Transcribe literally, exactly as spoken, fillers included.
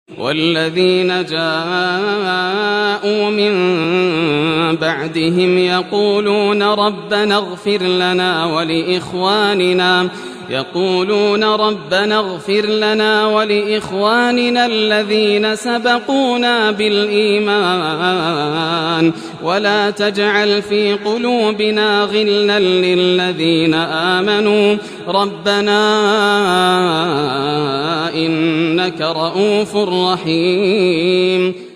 والذين جاءوا من بعدهم يقولون ربنا اغفر لنا ولإخواننا يقولون ربنا اغفر لنا ولإخواننا الذين سبقونا بالإيمان ولا تجعل في قلوبنا غلا للذين آمنوا ربنا إنك رؤوف رحيم.